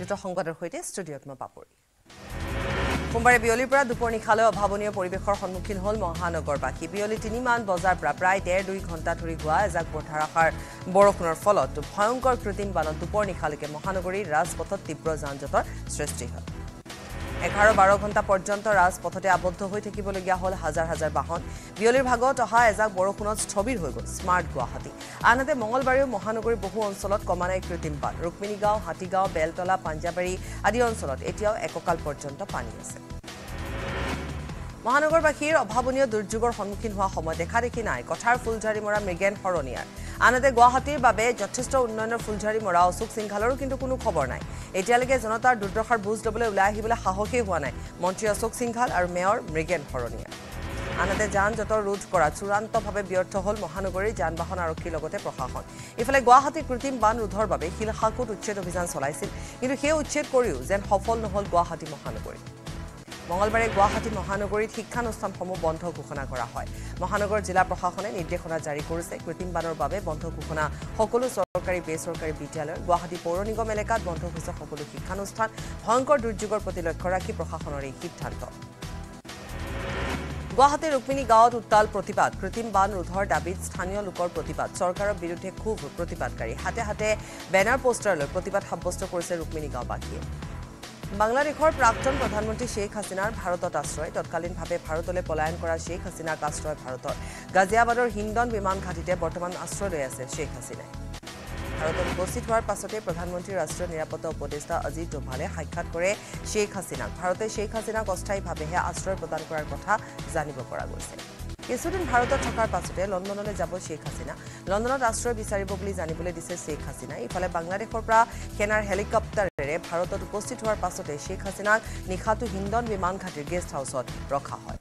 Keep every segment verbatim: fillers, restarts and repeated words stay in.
দ্ৰুত সংবাদৰ সৈতে ষ্টুডিঅ'ত মই পাপৰি সোমবাৰে বিয়লিৰ পৰা দুপৰ নিশালৈ অভাৱনীয় পৰিৱেশৰ সন্মুখীন হ'ল মহানগৰবাসী বিয়লি তিনিমান বজাৰ পৰা প্ৰায় ডেৰ দুই ঘণ্টা ধৰি হোৱা এজাক ধাৰাসাৰ বৰষুণৰ ফলত ভয়ংকৰ কৃত্ৰিম বানত দুপৰ নিশালৈকে মহানগৰীৰ ৰাজপথত তীব্ৰ যান-জঁটৰ সৃষ্টি হয় এঘাৰ বাৰ ঘণ্টা পৰ্যন্ত ৰাজপথতে আবদ্ধ হৈ থাকিবলগীয়া হ'ল হাজাৰ হাজাৰ বাহন বিয়লিৰ ভাগত অহা এজাক বৰষুণত স্থবিৰ হৈ গ'ল স্মাৰ্ট গুৱাহাটী আনহাতে মঙলবাৰেও মহানগৰীৰ বহু অঞ্চলত কমা নাই কৃত্ৰিম বান ৰুক্মিণীগাঁও হাতীগাঁও বেলতলা পাঞ্জাবাৰী আদি অঞ্চলত এতিয়াও এককাল পৰ্যন্ত পানী আছে মহানগৰবাসীৰ অভাৱনীয় দুৰ্যোগৰ সন্মুখীন হোৱা সময় দেখা দেখি নাই কথাৰ ফুলঝাৰি মৰা মৃগেন হৰণীয়াৰ আনহাতে গুৱাহাটীৰ বাবে যথেষ্ট উন্নয়নৰ ফুলঝাৰি মৰা অশোক সিংঘালৰো কিন্তু কোনো খবৰ নাই এতিয়ালৈকে জনতাৰ দুৰ্দশাৰ বুজ ল'বলৈ ওলাই আহিবলৈ সাহসেই হোৱা নাই মন্ত্ৰী অশোক সিংঘাল আৰু মেয়ৰ মৃগেন হৰণীয়া আনহাতে যান জঁটৰ ৰোধ কৰা চূড়ান্তভাৱে ব্যৰ্থ হ'ল মহানগৰীৰ যান বাহন আৰক্ষীৰ লগতে প্ৰশাসন ইফালে গুৱাহাটীৰ কৃত্ৰিম বান ৰোধৰ বাবে শিলশাকুত উচ্ছেদ অভিযান চলাইছিল কিন্তু সেই উচ্ছেদ কৰিও যেন সফল নহ'ল গুৱাহাটী মহানগৰী মঙলবাৰে গুৱাহাটী মহানগৰীত শিক্ষানুষ্ঠানসমূহ বন্ধ ঘোষণা কৰা হয় মহানগৰ জিলা প্ৰশাসনে নিৰ্দেশনা জাৰি কৰিছে কৃত্ৰিম বানৰ বাবে বন্ধ ঘোষণা সকলো চৰকাৰী বেচৰকাৰী বিদ্যালয় গুৱাহাটী পৌৰ নিগম এলেকাত বন্ধ হৈছে সকলো শিক্ষানুষ্ঠান ভয়ংকৰ দুৰ্যোগৰ প্ৰতি লক্ষ্য ৰাখি প্ৰশাসনৰ এই সিদ্ধান্ত গুৱাহাটীৰ ৰুক্মিণী গাঁৱত উত্তাল প্ৰতিবাদ কৃত্ৰিম বান ৰোধৰ দাবীত স্থানীয় লোকৰ প্ৰতিবাদ চৰকাৰৰ বিৰুদ্ধে খুব প্ৰতিবাদকাৰী হাতে হাতে বেনাৰ পোষ্টাৰ লৈ প্ৰতিবাদ সাব্যস্ত কৰিছে ৰুক্মিণী গাঁওবাসীয়ে বাংলাদেশৰ প্ৰাক্তন প্ৰধানমন্ত্ৰী শেখ হাছিনাৰ ভাৰতত আশ্ৰয় তৎকালীনভাৱে ভাৰতলৈ পলায়ন কৰা শেখ হাছিনাক আশ্ৰয় ভাৰতৰ গাজিয়াবাদৰ হিন্দন বিমান ঘাটিতে বৰ্তমান আশ্ৰয় লৈ আছে শেখ হাছিনাই ভাৰতত উপস্থিত হোৱাৰ পাছতে প্ৰধানমন্ত্ৰীৰ ৰাষ্ট্ৰীয় নিৰাপত্তা উপদেষ্টা অজিত ডোভালে সাক্ষাৎ কৰে শেখ হাছিনাক ভাৰতে শেখ হাছিনাক অস্থায়ীভাৱেহে আশ্ৰয় প্ৰদান কৰাৰ কথা জানিব পৰা গৈছে কিছুদিন ভাৰতত থকাৰ পাছতে লণ্ডনলৈ যাব শেখ হাছিনা লণ্ডনত আশ্ৰয় বিচাৰিব বুলি জানিবলৈ দিছে শেখ হাছিনা ইফালে বাংলাদেশৰ পৰা সেনাৰ হেলিকপ্টাৰেৰে ভাৰতত উপস্থিত হোৱাৰ পাছতে শেখ হাছিনাক নিশাটো হিন্দন বিমান ঘাটিৰ গেষ্ট হাউচত ৰখা হয়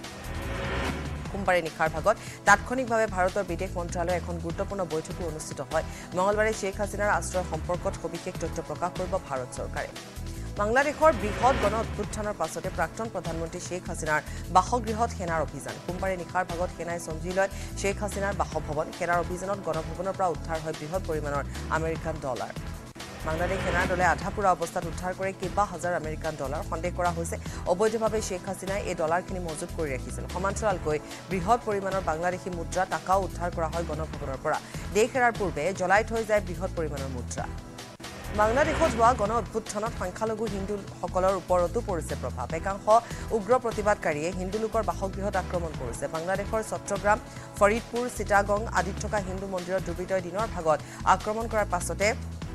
সোমবাৰে নিশাৰ ভাগত তাৎক্ষণিকভাৱে ভাৰতৰ বিদেশ মন্ত্ৰালয়ৰ এখন গুৰুত্বপূৰ্ণ বৈঠকো অনুষ্ঠিত হয় মঙলবাৰে শেখ হাছিনাৰ আশ্ৰয় সম্পৰ্কত সবিশেষ তথ্য প্ৰকাশ কৰিব ভাৰত চৰকাৰে বাংলাদেশৰ বৃহৎ গণ অভ্যুত্থানৰ পাছতে প্ৰাক্তন প্ৰধানমন্ত্ৰী শেখ হাছিনাৰ বাসগৃহত সেনাৰ অভিযান সোমবাৰে নিশাৰ ভাগত সেনাই চম্জি লয় শেখ হাছিনাৰ বাসভৱন সেনাৰ অভিযানত গণভৱনৰ পৰা উদ্ধাৰ হয় বৃহৎ পৰিমাণৰ আমেৰিকান ডলাৰ বাংলাদেশ সেনাৰ দলে আধাপুৰা অৱস্থাত উদ্ধাৰ কৰে কেইবা হাজাৰ আমেৰিকান ডলাৰ সন্দেহ কৰা হৈছে অবৈধভাৱে শেখ হাছিনাই এই ডলাৰখিনি মজুত কৰি ৰাখিছিল সমান্তৰালকৈ বৃহৎ পৰিমাণৰ বাংলাদেশী মুদ্ৰা টাকাও উদ্ধাৰ কৰা হয় গণভৱনৰ পৰা দেশ এৰাৰ পূৰ্বে জ্বলাই থৈ যায় বৃহৎ পৰিমাণৰ মুদ্ৰা বাংলাদেশত হোৱা গণ অভ্যুত্থানত সংখ্যালঘু হিন্দুসকলৰ ওপৰতো পৰিছে প্ৰভাৱ একাংশ উগ্ৰ প্ৰতিবাদকাৰীয়ে হিন্দু লোকৰ বাসগৃহত আক্ৰমণ কৰিছে বাংলাদেশৰ চট্টগ্ৰাম ফৰিদপুৰ চিটাগং আদিত থকা হিন্দু মন্দিৰত দুৰ্বৃত্তই দিনৰ ভাগত আক্ৰমণ কৰাৰ পাছতে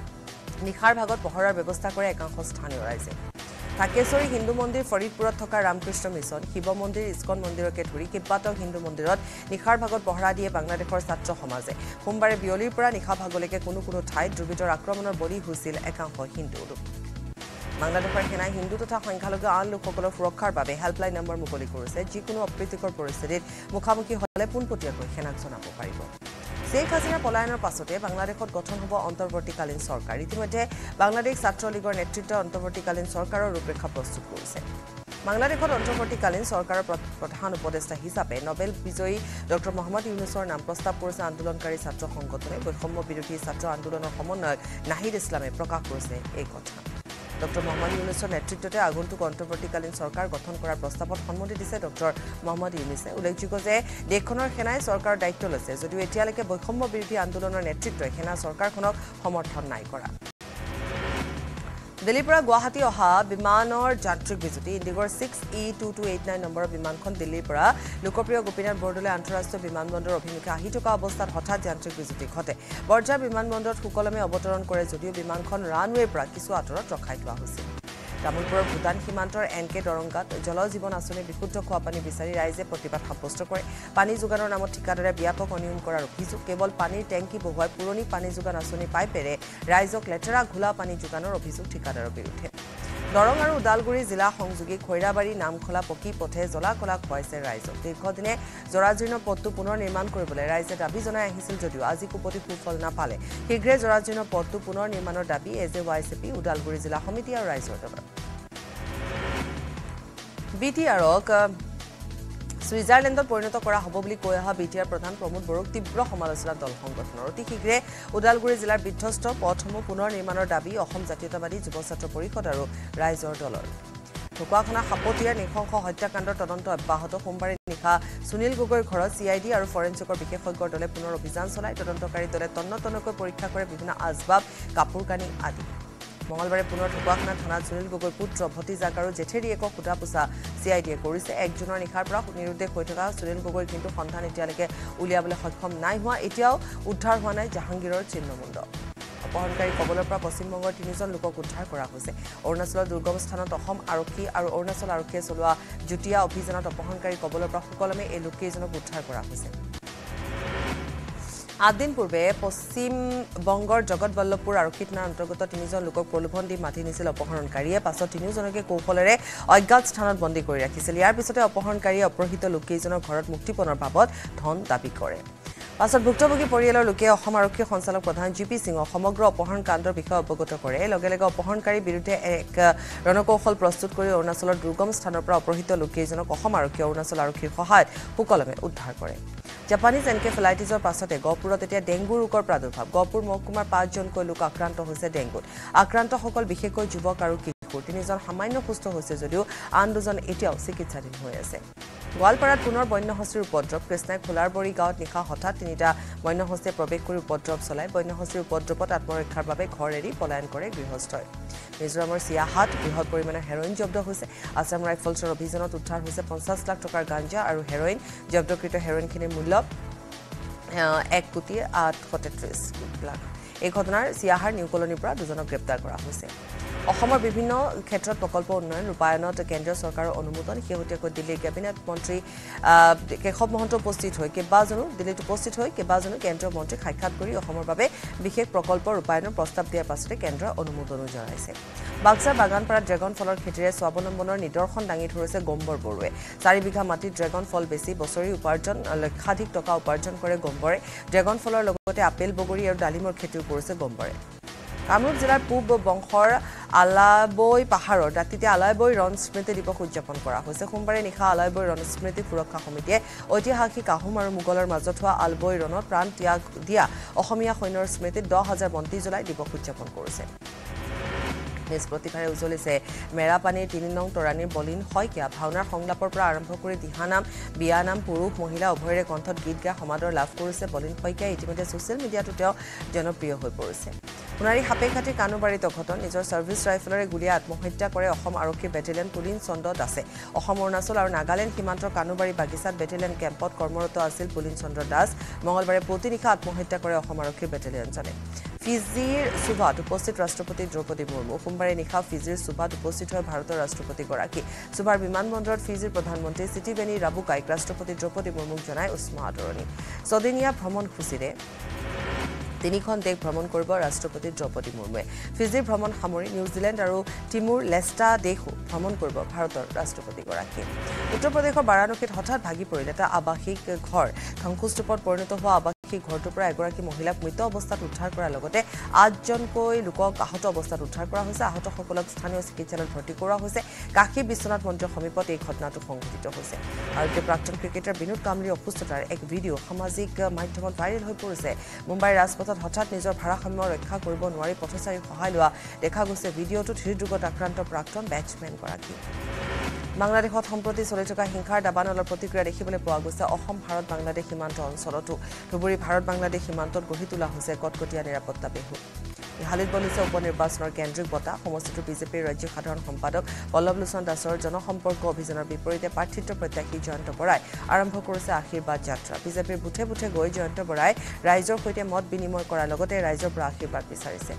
নিশাৰ ভাগত পহৰাৰ ব্যৱস্থা কৰে একাংশ স্থানীয় ৰাইজে ঢাকেশ্বৰী হিন্দু মন্দিৰ ফৰিদপুৰত থকা ৰামকৃষ্ণ মিছন শিৱ মন্দিৰ ইস্কন মন্দিৰকে ধৰি কেইবাটাও হিন্দু মন্দিৰত নিশাৰ ভাগত পহৰা দিয়ে বাংলাদেশৰ ছাত্ৰ সমাজে সোমবাৰে বিয়লিৰ পৰা নিশা ভাগলৈকে কোনো কোনো ঠাইত দুৰ্বৃত্তৰ আক্ৰমণৰ বলি হৈছিল একাংশ হিন্দু লোক বাংলাদেশৰ সেনাই হিন্দু তথা সংখ্যালঘু আন লোকসকলৰ সুৰক্ষাৰ বাবে হেল্পলাইন নম্বৰ মুকলি কৰিছে যিকোনো অপ্ৰীতিকৰ পৰিস্থিতিত মুখামুখি হ'লে পোনপটীয়াকৈ সেনাক জনাব পাৰিব শেখ হাছিনা পলায়নৰ পাছতে বাংলাদেশত গঠন হ'ব অন্তৰ্বৰ্তীকালীন চৰকাৰ ইতিমধ্যে বাংলাদেশ ছাত্ৰ লীগৰ নেতৃত্বত অন্তৰ্বৰ্তীকালীন চৰকাৰৰ ৰূপৰেখা প্ৰস্তুত কৰিছে বাংলাদেশত অন্তৰ্বৰ্তীকালীন চৰকাৰৰ প্ৰধান উপদেষ্টা হিচাপে নোবেল বিজয়ী ডক্টৰ মহম্মদ ইউনুছৰ নাম প্ৰস্তাৱ কৰিছে আন্দোলনকাৰী ছাত্ৰ সংগঠনে বৈষম্য বিৰোধী ছাত্ৰ আন্দোলনৰ সমন্বয়ক নাহিদ ইছলামে প্ৰকাশ কৰিছে এই কথা ডক্টৰ মহম্মদ ইউনুছৰ নেতৃত্বতে আগন্তুক অন্তৰ্বৰ্তীকালীন চৰকাৰ গঠন কৰাৰ প্ৰস্তাৱত সন্মতি দিছে ডক্টৰ মহম্মদ ইউনুছে উল্লেখযোগ্য যে দেশখনৰ সেনাই চৰকাৰৰ দায়িত্ব লৈছে যদিও এতিয়ালৈকে বৈষম্য বিৰোধী আন্দোলনৰ নেতৃত্বই সেনা চৰকাৰখনক সমৰ্থন নাই কৰা দিল্লীৰ পৰা গুৱাহাটী অহা বিমানৰ যান্ত্ৰিক বিজুতি ইণ্ডিগৰ six E two two eight nine নম্বৰৰ বিমানখন দিল্লীৰ পৰা লোকপ্ৰিয় গোপীনাথ বৰদলৈ আন্তঃৰাষ্ট্ৰীয় বিমানবন্দৰ অভিমুখে আহি থকা অৱস্থাত হঠাৎ যান্ত্ৰিক বিজুতি ঘটে বৰঝাৰ বিমানবন্দৰত সুকলমে অৱতৰণ কৰে যদিও বিমানখন ৰানৱেৰ পৰা কিছু আঁতৰত ৰখাই থোৱা হৈছিল তামুলপুৰৰ ভূটান সীমান্তৰ এন কে দৰংগাত জল জীৱন আঁচনি বিশুদ্ধ খোৱা পানী বিচাৰি ৰাইজে প্ৰতিবাদ সাব্যস্ত কৰে পানী যোগানৰ নামত ঠিকাদাৰে ব্যাপক অনিয়ম কৰাৰ অভিযোগ কেৱল পানীৰ টেংকি বহুৱাই পুৰণি পানী যোগান আঁচনি পাইপেৰে ৰাইজক লেতেৰা ঘোলা পানী যোগানৰ অভিযোগ ঠিকাদাৰৰ বিৰুদ্ধে দৰং আৰু ওদালগুৰি জিলা সংযোগী খৈৰাবাৰী নামখোলা পকী পথে জ্বলা কলা খুৱাইছে ৰাইজক দীৰ্ঘদিনে জৰাজীৰ্ণ পথটো পুনৰ নিৰ্মাণ কৰিবলৈ ৰাইজে দাবী জনাই আহিছিল যদিও আজি কুপতি সুফল নাপালে শীঘ্ৰে জৰাজীৰ্ণ পথটো পুনৰ নিৰ্মাণৰ দাবী A J Y C P Udalguri জিলা সমিতি আৰু ৰাইজৰ দলৰ বি টি আৰক সুইজাৰলেণ্ডত পৰিণত কৰা হ'ব বুলি কৈ অহা বিটিআৰ প্ৰধান প্ৰমোদ বড়োক তীব্ৰ সমালোচনা দল সংগঠনৰ অতি শীঘ্ৰে ওদালগুৰি জিলাৰ বিধ্বস্ত পথসমূহ পুনৰ নিৰ্মাণৰ দাবী অসম জাতীয়তাবাদী যুৱ ছাত্ৰ পৰিষদ আৰু ৰাইজৰ দলৰ ঢকুৱাখনা সাপতীয়াৰ নৃশংস হত্যাকাণ্ডৰ তদন্ত অব্যাহত সোমবাৰে নিশা সুনীল গগৈৰ ঘৰত চিআইডি আৰু ফৰেনচিকৰ বিশেষজ্ঞৰ দলে পুনৰ অভিযান চলাই তদন্তকাৰী দলে তন্নতন্নকৈ পৰীক্ষা কৰে বিভিন্ন আচবাব কাপোৰ কানি আদি মঙলবাৰে পুনৰ ঢকুৱাখনা থানাত সুনীল গগৈৰ পুত্ৰ ভতিজাক আৰু জেঠেৰীয়েকক সোধা পোছা চিআইডিয়ে কৰিছে একজনৰ নিশাৰ পৰা নিৰুদ্দেশ হৈ থকা সুনীল গগৈৰ কিন্তু সন্ধান এতিয়ালৈকে উলিয়াবলৈ সক্ষম নাই হোৱা এতিয়াও উদ্ধাৰ হোৱা নাই জাহাংগীৰৰ চিহ্নমুণ্ড অপহৰণকাৰী কবলৰ পৰা পশ্চিমবংগৰ তিনিজন লোকক উদ্ধাৰ কৰা হৈছে অৰুণাচলৰ দুৰ্গম স্থানত অসম আৰক্ষী আৰু অৰুণাচল আৰক্ষীয়ে চলোৱা যুটীয়া অভিযানত অপহৰণকাৰী কবলৰ পৰা সুকলমে এই লোককেইজনক উদ্ধাৰ কৰা হৈছে আদিন পূৰ্বে পশ্চিম বংগৰ জগতবল্লভপুৰ আৰক্ষী থানাৰ অন্তৰ্গত তিনিজন লোকক প্ৰলোভন দি মাতি নিছিল অপহৰণকাৰীয়ে পাছত তিনিওজনকে কৌশলেৰে অজ্ঞাত স্থানত বন্দী কৰি ৰাখিছিল ইয়াৰ পিছতে অপহৰণকাৰীয়ে অপহৃত লোককেইজনৰ ঘৰত মুক্তিপণৰ বাবদ ধন দাবী কৰে পাছত ভুক্তভোগী পৰিয়ালৰ লোকে অসম আৰক্ষী সঞ্চালক প্ৰধান জি পি সিঙক সমগ্ৰ অপহৰণ কাণ্ডৰ বিষয়ে অৱগত কৰে লগে লগে অপহৰণকাৰীৰ বিৰুদ্ধে এক ৰণকৌশল প্ৰস্তুত কৰি অৰুণাচলৰ দুৰ্গম স্থানৰ পৰা অপহৃত লোককেইজনক অসম আৰক্ষী অৰুণাচল আৰক্ষীৰ সহায়ত সুকলমে উদ্ধাৰ কৰে জাপানীজ এনকেফেলাইটিছৰ পাছতে গহপুৰত এতিয়া ডেংগু ৰোগৰ প্ৰাদুৰ্ভাৱ গহপুৰ মহকুমাৰ পাঁচজনকৈ লোক আক্ৰান্ত হৈছে ডেংগুত আক্ৰান্তসকল বিশেষকৈ যুৱক আৰু কিশোৰ তিনিজন সামান্য সুস্থ হৈছে যদিও আন দুজন এতিয়াও চিকিৎসাধীন হৈ আছে গোৱালপাৰাত পুনৰ বন্যহস্তীৰ উপদ্ৰৱ কৃষ্ণাই খোলাৰবৰী গাঁৱত নিশা হঠাৎ তিনিটা বন্যহস্তীয়ে প্ৰৱেশ কৰি উপদ্ৰৱ চলায় বন্যহস্তীৰ উপদ্ৰৱত আত্মৰক্ষাৰ বাবে ঘৰ এৰি পলায়ন কৰে গৃহস্থই মিজোৰামৰ চিয়াহাট বৃহৎ পৰিমাণৰ হেৰইন জব্দ হৈছে আছাম ৰাইফলছৰ অভিযানত উদ্ধাৰ হৈছে পঞ্চাছ লাখ টকাৰ গাঞ্জা আৰু হেৰইন জব্দকৃত হেৰইনখিনিৰ মূল্য এক কোটি আঠশ তেত্ৰিছ লাখ এই ঘটনাৰ চিয়াহাৰ নিউ কলনীৰ পৰা দুজনক গ্ৰেপ্তাৰ কৰা হৈছে অসমৰ বিভিন্ন ক্ষেত্ৰত প্ৰকল্প উন্নয়ন ৰূপায়ণত কেন্দ্ৰীয় চৰকাৰৰ অনুমোদন শেহতীয়াকৈ দিল্লীৰ কেবিনেট মন্ত্ৰী কেশৱ মহন্ত উপস্থিত হৈ কেইবাজনো দিল্লীত উপস্থিত হৈ কেইবাজনো কেন্দ্ৰীয় মন্ত্ৰীক সাক্ষাৎ কৰি অসমৰ বাবে বিশেষ প্ৰকল্প ৰূপায়ণৰ প্ৰস্তাৱ দিয়াৰ পাছতে কেন্দ্ৰৰ অনুমোদনো জনাইছে বাক্সাৰ বাগানপাৰাত ড্ৰেগন ফলৰ খেতিৰে স্বাৱলম্বনৰ নিদৰ্শন দাঙি ধৰিছে গম্বৰ বড়োৱে চাৰি বিঘা মাটিত ড্ৰেগন ফল বেছি বছৰি উপাৰ্জন লক্ষাধিক টকা উপাৰ্জন কৰে গম্বৰে ড্ৰেগন ফলৰ লগতে আপেল বগৰী আৰু ডালিমৰ খেতিও কৰিছে গম্বৰে কামৰূপ জিলাৰ পূব বংশৰ আলাবৈ পাহাৰৰ ৰাতিতে আলাবৈ ৰণ স্মৃতি দিৱস উদযাপন কৰা হৈছে সোমবাৰে নিশা আলাবৈ ৰণ স্মৃতি সুৰক্ষা সমিতিয়ে ঐতিহাসিক আহোম আৰু মোগলৰ মাজত হোৱা আলবৈ ৰণত প্ৰাণ ত্যাগ দিয়া অসমীয়া সৈন্যৰ স্মৃতিত দহ হাজাৰ বন্তি জ্বলাই দিৱস উদযাপন কৰিছে নিজ প্ৰতিভাৰে উজ্বলিছে মেৰাপানীৰ তিনি নং তৰাণীৰ বলিন শইকীয়া ভাওনাৰ সংলাপৰ পৰা আৰম্ভ কৰি দিহানাম বিয়ানাম পুৰুষ মহিলা উভয়ৰে কণ্ঠত গীত গাই সমাদৰ লাভ কৰিছে বলিন শইকীয়াই ইতিমধ্যে ছ'চিয়েল মিডিয়াতো তেওঁ জনপ্ৰিয় হৈ পৰিছে সোণাৰী সাপেখাতিৰ কানুবাৰীত অঘটন নিজৰ ছাৰ্ভিচ ৰাইফলেৰে গুলীয়াই আত্মহত্যা কৰে অসম আৰক্ষী বেটেলিয়ন পুলিন চন্দ্ৰ দাসে অসম অৰুণাচল আৰু নাগালেণ্ড সীমান্তৰ কানুবাৰী বাগিচাত বেটেলিয়ন কেম্পত কৰ্মৰত আছিল পুলিন চন্দ্ৰ দাস মঙলবাৰে পুৱতি নিশা আত্মহত্যা কৰে অসম আৰক্ষী বেটেলিয়নজনে ফিজিৰ সুভাত উপস্থিত ৰাষ্ট্ৰপতি দ্ৰৌপদী মুৰ্মু সোমবাৰে নিশা ফিজিৰ সুভাত উপস্থিত হয় ভাৰতৰ ৰাষ্ট্ৰপতিগৰাকী সুভাৰ বিমানবন্দৰত ফিজিৰ প্ৰধানমন্ত্ৰী চিটিবেনী ৰাবুকাইক ৰাষ্ট্ৰপতি দ্ৰৌপদী মুৰ্মুক জনাই উষ্ম আদৰণি ছদিনীয়া ভ্ৰমণসূচীৰে তিনিখন দেশ ভ্ৰমণ কৰিব ৰাষ্ট্ৰপতি দ্ৰৌপদী মুৰ্মুৱে ফিজিৰ ভ্ৰমণ সামৰি নিউজিলেণ্ড আৰু টিমুৰ লেষ্টা দেশো ভ্ৰমণ কৰিব ভাৰতৰ ৰাষ্ট্ৰপতিগৰাকীয়ে উত্তৰ প্ৰদেশৰ বাৰাণসীত হঠাৎ ভাগি পৰিল এটা আৱাসিক ঘৰ ধ্বংসস্তূপত পৰিণত হোৱা আৱাসিক ঘৰটোৰ পৰা এগৰাকী মহিলাক মৃত অৱস্থাত উদ্ধাৰ কৰাৰ লগতে আঠজনকৈ লোকক আহত অৱস্থাত উদ্ধাৰ কৰা হৈছে আহতসকলক স্থানীয় চিকিৎসালয়ত ভৰ্তি কৰোৱা হৈছে কাশী বিশ্বনাথ মন্দিৰৰ সমীপত এই ঘটনাটো সংঘটিত হৈছে ভাৰতীয় প্ৰাক্তন ক্ৰিকেটাৰ বিনোদ কাম্বলীৰ অসুস্থতাৰ এক ভিডিঅ' সামাজিক মাধ্যমত ভাইৰেল হৈ পৰিছে মুম্বাইৰ ৰাজপথত হঠাৎ নিজৰ ভাৰসাম্য ৰক্ষা কৰিব নোৱাৰি পথচাৰীৰ সহায় লোৱা দেখা গৈছে ভিডিঅ'টোত হৃদৰোগত আক্ৰান্ত প্ৰাক্তন বেটছমেনগৰাকী বাংলাদেশত সম্প্ৰতি চলি থকা হিংসাৰ দাবানলৰ প্ৰতিক্ৰিয়া দেখিবলৈ পোৱা গৈছে অসম ভাৰত বাংলাদেশ সীমান্ত অঞ্চলতো ধুবুৰী ভাৰত বাংলাদেশ সীমান্তত গঢ়ি তোলা হৈছে কটকটীয়া নিৰাপত্তা বেহু ইহালিত বলিছে উপ নিৰ্বাচনৰ কেন্দ্ৰিক বঁটা সমষ্টিটোৰ বিজেপিৰ ৰাজ্য সাধাৰণ সম্পাদক পল্লৱ লোচন দাসৰ জনসম্পৰ্ক অভিযানৰ বিপৰীতে প্ৰাৰ্থিত্ব প্ৰত্যাশী জয়ন্ত বৰাই আৰম্ভ কৰিছে আশীৰ্বাদ যাত্ৰা বিজেপিৰ বুথে বুথে গৈ জয়ন্ত বৰাই ৰাইজৰ সৈতে মত বিনিময় কৰাৰ লগতে ৰাইজৰ পৰা আশীৰ্বাদ বিচাৰিছে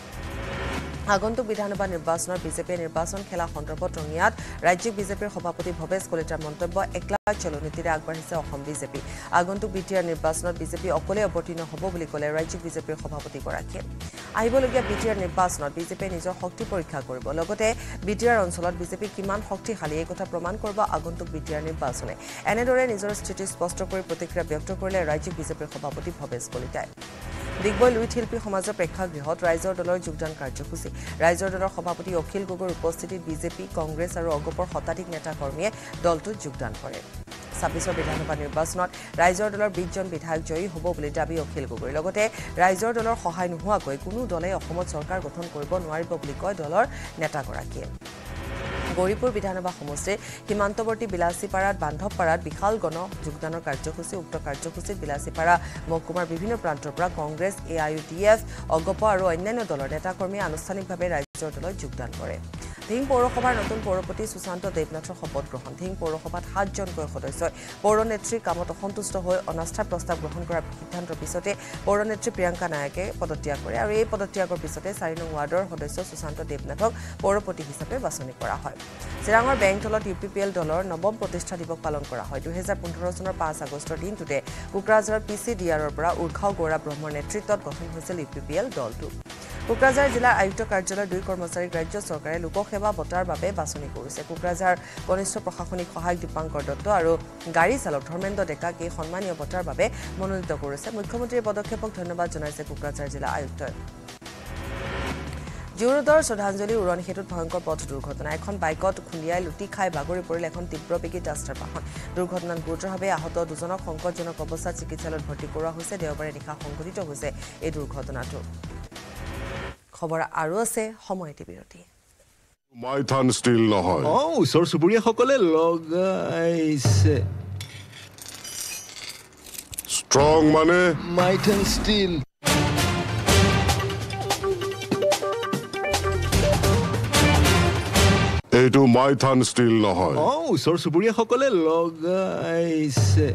আগন্তুক বিধানসভা নিৰ্বাচনৰ বিজেপিয়ে নিৰ্বাচন খেলা সন্দৰ্ভত ৰঙিয়াত ৰাজ্যিক বিজেপিৰ সভাপতি ভৱেশ কলিতাৰ মন্তব্য একলা চলো নীতিৰে আগবাঢ়িছে অসম বিজেপি আগন্তুক বিটিআৰ নিৰ্বাচনত বিজেপি অকলে অৱতীৰ্ণ হ'ব বুলি ক'লে ৰাজ্যিক বিজেপিৰ সভাপতিগৰাকীয়ে আহিবলগীয়া বিটিআৰ নিৰ্বাচনত বিজেপিয়ে নিজৰ শক্তি পৰীক্ষা কৰিব লগতে বিটিআৰ অঞ্চলত বিজেপি কিমান শক্তিশালী এই কথা প্ৰমাণ কৰিব আগন্তুক বিটিআৰ নিৰ্বাচনে এনেদৰে নিজৰ স্থিতি স্পষ্ট কৰি প্ৰতিক্ৰিয়া ব্যক্ত কৰিলে ৰাজ্যিক বিজেপিৰ সভাপতি ভৱেশ কলিতাই ডিগবৈ লুইত শিল্পী সমাজৰ প্ৰেক্ষাগৃহত ৰাইজৰ দলৰ যোগদান কাৰ্যসূচী ৰাইজৰ দলৰ সভাপতি অখিল গগৈৰ উপস্থিতিত বিজেপি কংগ্ৰেছ আৰু অগপৰ শতাধিক নেতা কৰ্মীয়ে দলটোত যোগদান কৰে ছাব্বিছৰ বিধানসভা নিৰ্বাচনত ৰাইজৰ দলৰ বিশ জন বিধায়ক জয়ী হ'ব বুলি দাবী অখিল গগৈৰ লগতে ৰাইজৰ দলৰ সহায় নোহোৱাকৈ কোনো দলে অসমত চৰকাৰ গঠন কৰিব নোৱাৰিব বুলি কয় দলৰ নেতাগৰাকীয়ে গৌৰীপুৰ বিধানসভা সমষ্টিৰ সীমান্তৱৰ্তী বিলাসীপাৰাত বান্ধৱপাৰাত বিশাল গণ যোগদানৰ কাৰ্যসূচী উক্ত কাৰ্যসূচীত বিলাসীপাৰা মহকুমাৰ বিভিন্ন প্ৰান্তৰ পৰা Congress A I U D F অগপ আৰু অন্যান্য দলৰ নেতাকৰ্মীয়ে আনুষ্ঠানিকভাৱে ৰাইজৰ দলত যোগদান কৰে ধিং পৌৰসভাৰ নতুন পৌৰপতি সুশান্ত দেৱনাথৰ শপত গ্ৰহণ ধিং পৌৰসভাত সাতজনকৈ সদস্যই পৌৰনেত্ৰীৰ কামত অসন্তুষ্ট হৈ অনাস্থা প্ৰস্তাৱ গ্ৰহণ কৰাৰ সিদ্ধান্তৰ পিছতে পৌৰনেত্ৰী প্ৰিয়ংকা নায়কে পদত্যাগ কৰে আৰু এই পদত্যাগৰ পিছতে চাৰি নং ৱাৰ্ডৰ সদস্য সুশান্ত দেৱনাথক পৌৰপতি হিচাপে বাছনি কৰা হয় চিৰাঙৰ বেংতলত ইউ পি পি এল দলৰ নৱম প্ৰতিষ্ঠা দিৱস পালন কৰা হয় দুহেজাৰ পোন্ধৰ চনৰ পাঁচ আগষ্টৰ দিনটোতে কোকৰাঝাৰৰ পি চি ডি আৰৰ পৰা উৰ্খাও গৌৰা ব্ৰহ্মৰ নেতৃত্বত গঠন হৈছিল ইউ পি পি এল দলটো কোকৰাঝাৰ জিলাৰ আয়ুক্ত কাৰ্যালয়ৰ দুই কৰ্মচাৰীক ৰাজ্য চৰকাৰে লোকসেৱা বঁটাৰ বাবে বাছনি কৰিছে কোকৰাঝাৰ কনিষ্ঠ প্ৰশাসনিক সহায়ক দীপাংকৰ দত্ত আৰু গাড়ী চালক ধৰ্মেন্দ্ৰ ডেকাক এই সন্মানীয় বঁটাৰ বাবে মনোনীত কৰিছে মুখ্যমন্ত্ৰীৰ পদক্ষেপক ধন্যবাদ জনাইছে কোকৰাঝাৰ জিলা আয়ুক্তই জোৰদৰ শ্ৰদ্ধাঞ্জলি উৰণি সেতুত ভয়ংকৰ পথ দুৰ্ঘটনা এখন বাইকত খুন্দিয়াই লুটি খাই বাগৰি পৰিল এখন তীব্ৰবেগী ডাষ্টাৰ বাহন দুৰ্ঘটনাত গুৰুতৰভাৱে আহত দুজনক সংকটজনক অৱস্থাত চিকিৎসালয়ত ভৰ্তি কৰোৱা হৈছে দেওবাৰে নিশা সংঘটিত হৈছে এই দুৰ্ঘটনাটো খবৰ আৰু আছে সময়তে বিৰতি মাইথান ষ্টিল নহয় অ ওচৰ চুবুৰীয়াসকলে লগাইছে ষ্ট্ৰং মানে মাইথান ষ্টিল এইটো মাইথান ষ্টিল নহয় অ ওচৰ চুবুৰীয়াসকলে লগাইছে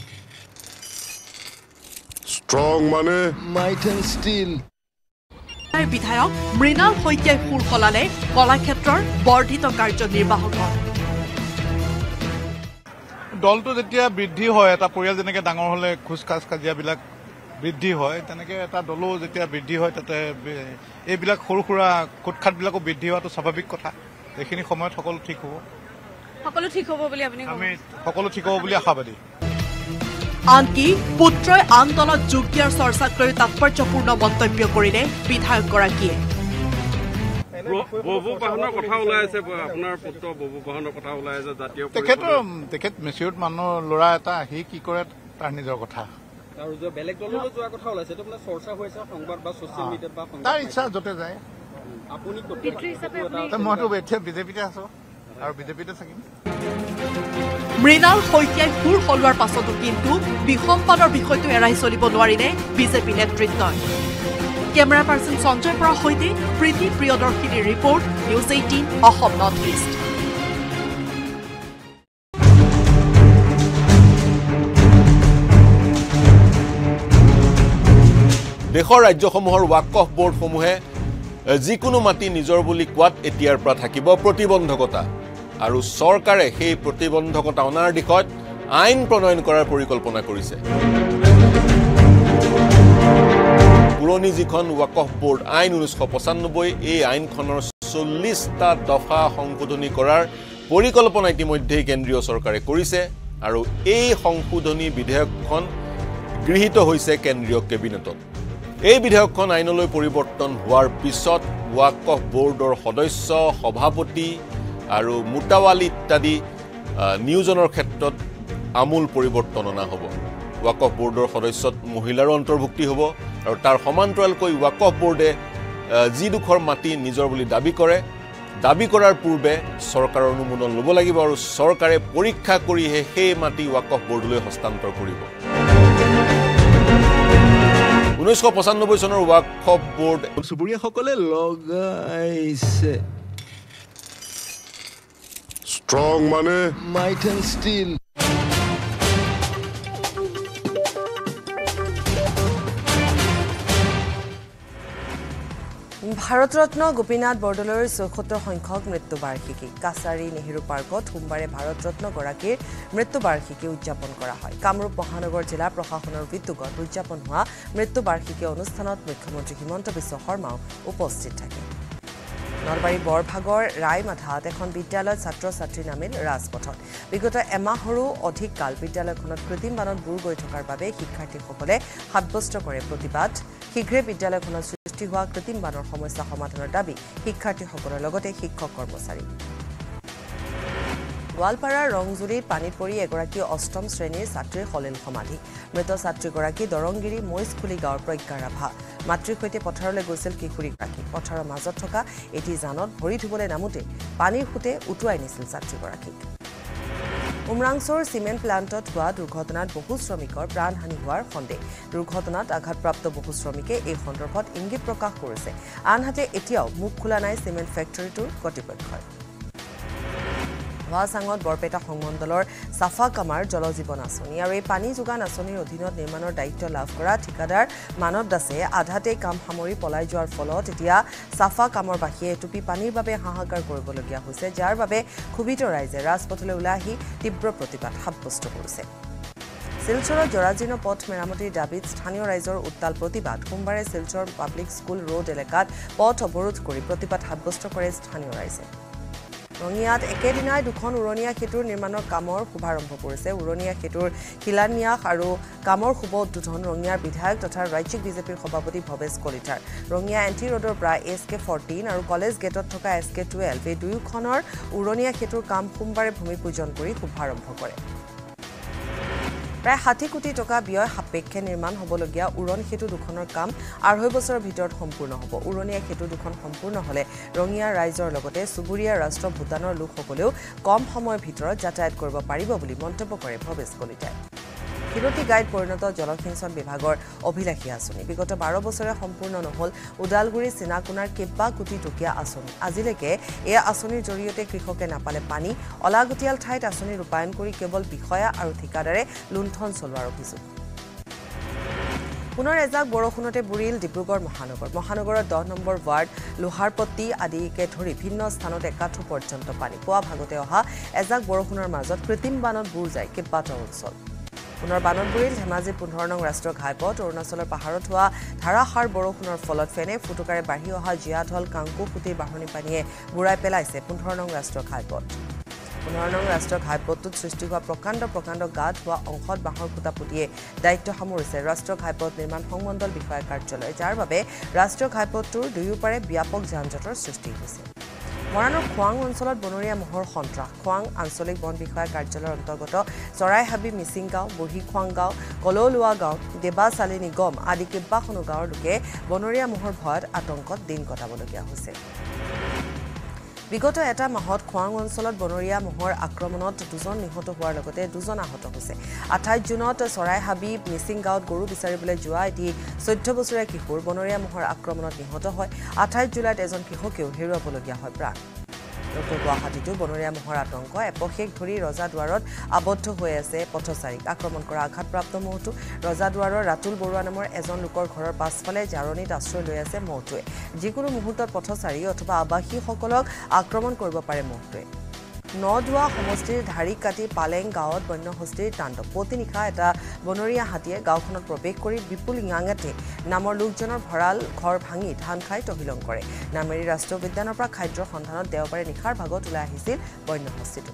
ষ্ট্ৰং মানে মাইথান ষ্টিল বিধায়ক মৃণাল শইকীয়াই সুৰ সলালে কলাক্ষেত্ৰৰ বৰ্ধিত কাৰ্যনিৰ্বাহকৰ দলটো যেতিয়া বৃদ্ধি হয় এটা পৰিয়াল যেনেকৈ ডাঙৰ হ'লে খোজ খাজ কাজিয়াবিলাক বৃদ্ধি হয় তেনেকৈ এটা দলো যেতিয়া বৃদ্ধি হয় তাতে এইবিলাক সৰু সুৰা খুটখাটবিলাকো বৃদ্ধি হোৱাটো স্বাভাৱিক কথা এইখিনি সময়ত সকলো ঠিক হ'ব সকলো ঠিক হ'ব বুলি আপুনি আমি সকলো ঠিক হ'ব বুলি আশাবাদী আনকি পুত্ৰই আন দলত যোগ দিয়াৰ চৰ্চাক লৈ তাৎপৰ্যপূৰ্ণ মন্তব্য কৰিলে বিধায়কগৰাকীয়ে ববু বাহনৰ কথা ওলাই আছে আপোনাৰ পুত্ৰ ববু বাহনৰ কথা ওলাই আছে জাতীয় তেখেতৰ তেখেত মেচিউৰ্ড মানুহ ল'ৰা এটা আহি কি কৰে তাৰ নিজৰ কথা আৰু যে বেলেগ দললৈ যোৱা কথা ওলাইছে এইটো আপোনাৰ চৰ্চা হৈ আছে সংবাদ বা ছচিয়েল মিডিয়াত বা তাৰ ইচ্ছা য'তে যায় আপুনি মইতো এতিয়া বিজেপিতে আছো আৰু বিজেপিতে থাকিম মৃণাল শইকীয়াই সুৰ সলোৱাৰ পাছতো কিন্তু বিসম্বাদৰ বিষয়টো এৰাই চলিব নোৱাৰিলে বিজেপি নেতৃত্বই কেমেৰা পাৰ্চন সঞ্জয় বৰাৰ সৈতে প্ৰীতি প্ৰিয়দৰ্শিনীৰ report news eighteen Assam north east দেশৰ ৰাজ্যসমূহৰ ৱাকফ বোৰ্ডসমূহে যিকোনো মাটি নিজৰ বুলি কোৱাত এতিয়াৰ পৰা থাকিব প্ৰতিবন্ধকতা আৰু চৰকাৰে সেই প্ৰতিবন্ধকতা অনাৰ দিশত আইন প্ৰণয়ন কৰাৰ পৰিকল্পনা কৰিছে পুৰণি যিখন ৱাকফ বোৰ্ড আইন ঊনৈছশ পঁচানব্বৈ এই আইনখনৰ চল্লিছটা দফা সংশোধনী কৰাৰ পৰিকল্পনা ইতিমধ্যেই কেন্দ্ৰীয় চৰকাৰে কৰিছে আৰু এই সংশোধনী বিধেয়কখন গৃহীত হৈছে কেন্দ্ৰীয় কেবিনেটত এই বিধেয়কখন আইনলৈ পৰিৱৰ্তন হোৱাৰ পিছত ৱাকফ বোৰ্ডৰ সদস্য সভাপতি আৰু মুটাৱালি ইত্যাদি নিয়োজনৰ ক্ষেত্ৰত আমূল পৰিৱৰ্তন অনা হ'ব ৱাকফ বোৰ্ডৰ সদস্যত মহিলাৰো অন্তৰ্ভুক্তি হ'ব আৰু তাৰ সমান্তৰালকৈ ৱাকফ বোৰ্ডে যিডোখৰ মাটি নিজৰ বুলি দাবী কৰে দাবী কৰাৰ পূৰ্বে চৰকাৰৰ অনুমোদন ল'ব লাগিব আৰু চৰকাৰে পৰীক্ষা কৰিহে সেই মাটি ৱাকফ বোৰ্ডলৈ হস্তান্তৰ কৰিব ঊনৈছশ পঁচানব্বৈ চনৰ ৱাকফ বোৰ্ড চুবুৰীয়াসকলে লগাইছে ষ্ট্ৰং মানে মাইথান ষ্টিল ভাৰতৰত্ন গোপীনাথ বৰদলৈৰ চৌসত্তৰ সংখ্যক মৃত্যুবাৰ্ষিকী কাছাৰী নেহেৰু পাৰ্কত সোমবাৰে ভাৰতৰত্নগৰাকীৰ মৃত্যুবাৰ্ষিকী উদযাপন কৰা হয় কামৰূপ মহানগৰ জিলা প্ৰশাসনৰ উদ্যোগত উদযাপন হোৱা মৃত্যুবাৰ্ষিকী অনুষ্ঠানত মুখ্যমন্ত্ৰী হিমন্ত বিশ্ব শৰ্মাও উপস্থিত থাকে নলবাৰী বৰভাগৰ ৰায়মাথাত এখন বিদ্যালয়ত ছাত্ৰ ছাত্ৰী নামিল ৰাজপথত বিগত এমাহৰো অধিক কাল বিদ্যালয়খনত কৃত্ৰিম বানত বুৰ গৈ থকাৰ বাবে শিক্ষাৰ্থীসকলে সাব্যস্ত কৰে প্ৰতিবাদ শীঘ্ৰে বিদ্যালয়খনত সৃষ্টি হোৱা কৃত্ৰিম বানৰ সমস্যা সমাধানৰ দাবী শিক্ষাৰ্থীসকলৰ লগতে শিক্ষক কৰ্মচাৰী গোৱালপাৰাৰ ৰংজুলিত পানীত পৰি এগৰাকী অষ্টম শ্ৰেণীৰ ছাত্ৰীৰ সলিল সমাধি মৃত ছাত্ৰীগৰাকী দৰংগিৰি মৈজখুলি গাঁৱৰ প্ৰজ্ঞা ৰাভা মাতৃৰ সৈতে পথাৰলৈ গৈছিল কিশোৰীগৰাকী পথাৰৰ মাজত থকা এটি জানত ভৰি ধুবলৈ নামোতে পানীৰ সোঁতে উটুৱাই নিছিল ছাত্ৰীগৰাকীক উমৰাংছৰ চিমেণ্ট প্লাণ্টত হোৱা দুৰ্ঘটনাত বহু শ্ৰমিকৰ প্ৰাণহানি হোৱাৰ সন্দেহ দুৰ্ঘটনাত আঘাতপ্ৰাপ্ত বহু শ্ৰমিকে এই সন্দৰ্ভত ইংগিত প্ৰকাশ কৰিছে আনহাতে এতিয়াও মুখ খোলা নাই চিমেণ্ট ফেক্টৰীটোৰ কৰ্তৃপক্ষই হোৱাচাঙত বৰপেটা সংমণ্ডলৰ চাফা কামাৰ জলজীৱন আঁচনি আৰু এই পানী যোগান আঁচনিৰ অধীনত নিৰ্মাণৰ দায়িত্ব লাভ কৰা ঠিকাদাৰ মানৱ দাসে আধাতে কাম সামৰি পলাই যোৱাৰ ফলত এতিয়া চাফা কামৰ বাসীয়ে এটুপি পানীৰ বাবে হাহাকাৰ কৰিবলগীয়া হৈছে যাৰ বাবে ক্ষোভিত ৰাইজে ৰাজপথলৈ ওলাই আহি তীব্ৰ প্ৰতিবাদ সাব্যস্ত কৰিছে শিলচৰৰ জৰাজীৰ্ণ পথ মেৰামতিৰ দাবীত স্থানীয় ৰাইজৰ উত্তাল প্ৰতিবাদ সোমবাৰে শিলচৰ পাব্লিক স্কুল ৰোড এলেকাত পথ অৱৰোধ কৰি প্ৰতিবাদ সাব্যস্ত কৰে স্থানীয় ৰাইজে ৰঙিয়াত একেদিনাই দুখন উৰণীয়া সেতুৰ নিৰ্মাণৰ কামৰ শুভাৰম্ভ কৰিছে উৰণীয়া সেতুৰ শিলান্যাস আৰু কামৰ শুভ উদ্বোধন ৰঙিয়াৰ বিধায়ক তথা ৰাজ্যিক বিজেপিৰ সভাপতি ভৱেশ কলিতাৰ ৰঙিয়া এণ্টি ৰোডৰ পৰা এছ কে ফৰ্টিন আৰু কলেজ গেটত থকা এছ কে টুৱেল্ভ এই দুয়োখনৰ উৰণীয়া সেতুৰ কাম সোমবাৰে ভূমি পূজন কৰি শুভাৰম্ভ কৰে প্ৰায় ষাঠি কোটি টকা ব্যয় সাপেক্ষে নিৰ্মাণ হ'বলগীয়া উৰণ সেতু দুখনৰ কাম আঢ়ৈ বছৰৰ ভিতৰত সম্পূৰ্ণ হ'ব উৰণীয়া সেতু দুখন সম্পূৰ্ণ হ'লে ৰঙিয়াৰ ৰাইজৰ লগতে চুবুৰীয়া ৰাষ্ট্ৰ ভূটানৰ লোকসকলেও কম সময়ৰ ভিতৰত যাতায়াত কৰিব পাৰিব বুলি মন্তব্য কৰে ভৱেশ কলিতাই কিৰতি গাইড পৰিণত জলসিঞ্চন বিভাগৰ অভিলাষী আঁচনি বিগত বাৰ বছৰে সম্পূৰ্ণ নহল উদালগুৰি চিনাকুনাৰ কেইবা কোটি টকীয়া আঁচনি আজিলৈকে এই আঁচনিৰ জৰিয়তে কৃষকে নাপালে পানী অলাগতিয়াল ঠাইত আঁচনি ৰূপায়ণ কৰি কেৱল বিষয়া আৰু ঠিকাদাৰে লুণ্ঠন চলোৱাৰ অভিযোগ পুনৰ এজাক বৰষুণতে বুৰিল ডিব্ৰুগড় মহানগৰ মহানগৰৰ দহ নম্বৰ ৱাৰ্ড লোহাৰপট্টি আদিকে ধৰি ভিন্ন স্থানত একাঠু পৰ্যন্ত পানী পুৱা ভাগতে অহা এজাক বৰষুণৰ মাজত কৃত্ৰিম বানত বুৰ যায় কেইবাটাও অঞ্চল পুনৰ বানত বুৰিল ধেমাজি পোন্ধৰ নং ৰাষ্ট্ৰীয় ঘাইপথ অৰুণাচলৰ পাহাৰত হোৱা ধাৰাসাৰ বৰষুণৰ ফলত ফেনে ফুটুকাৰে বাঢ়ি অহা জীয়াঢল কাংকু ফুটিৰ বাঢ়নি পানীয়ে বুৰাই পেলাইছে পোন্ধৰ নং ৰাষ্ট্ৰীয় ঘাইপথ পোন্ধৰ নং ৰাষ্ট্ৰীয় ঘাইপথটোত সৃষ্টি হোৱা প্ৰকাণ্ড প্ৰকাণ্ড গাঁত হোৱা অংশত বাঁহৰ খুঁটা পুতিয়ে দায়িত্ব সামৰিছে ৰাষ্ট্ৰীয় ঘাইপথ নিৰ্মাণ সংমণ্ডল বিষয়া কাৰ্যালয় যাৰ বাবে ৰাষ্ট্ৰীয় ঘাইপথটোৰ দুয়োপাৰে ব্যাপক যান জঁটৰ সৃষ্টি হৈছে মৰাণৰ খোৱাং অঞ্চলত বনৰীয়া মহৰ সন্ত্ৰাস খোৱাং আঞ্চলিক বন বিষয়া কাৰ্যালয়ৰ অন্তৰ্গত চৰাইহাবি মিচিং গাঁও বুঢ়ী খোৱাং গাঁও কলৌলোৱা গাঁও দেবাচালি নিগম আদি কেইবাখনো গাঁৱৰ লোকে বনৰীয়া মহৰ ভয়ত আতংকত দিন কটাবলগীয়া হৈছে বিগত এটা মাহত খোৱাং অঞ্চলত বনৰীয়া মহৰ আক্ৰমণত দুজন নিহত হোৱাৰ লগতে দুজন আহত হৈছে আঠাইছ জুনত চৰাইহাবি মিচিং গাঁৱত গৰু বিচাৰিবলৈ যোৱা এটি চৈধ্য বছৰীয়া কিশোৰ বনৰীয়া মহৰ আক্ৰমণত নিহত হয় আঠাইছ জুলাইত এজন কৃষকেও হেৰুৱাবলগীয়া হয় প্ৰাণ উত্তৰ গুৱাহাটীতো বনৰীয়া মহৰ আতংক এপশেষ ধৰি ৰজাদুৱাৰত আবদ্ধ হৈ আছে পথচাৰীক আক্ৰমণ কৰা আঘাতপ্ৰাপ্ত মহটো ৰজাদুৱাৰৰ ৰাতুল বৰুৱা নামৰ এজন লোকৰ ঘৰৰ পাছফালে জাৰণিত আশ্ৰয় লৈ আছে মহটোৱে যিকোনো মুহূৰ্তত পথচাৰী অথবা আৱাসীসকলক আক্ৰমণ কৰিব পাৰে মহটোৱে নদুৱা সমষ্টিৰ ধাৰি কাটি পালেং গাঁৱত বন্যহস্তীৰ তাণ্ডৱ প্ৰতিনিশা এটা বনৰীয়া হাতীয়ে গাঁওখনত প্ৰৱেশ কৰি বিপুল ইয়াঙাটে নামৰ লোকজনৰ ভঁৰাল ঘৰ ভাঙি ধান খাই তহিলং কৰে নামেৰি ৰাষ্ট্ৰীয় উদ্যানৰ পৰা খাদ্যৰ সন্ধানত দেওবাৰে নিশাৰ ভাগত ওলাই আহিছিল বন্যহস্তীটো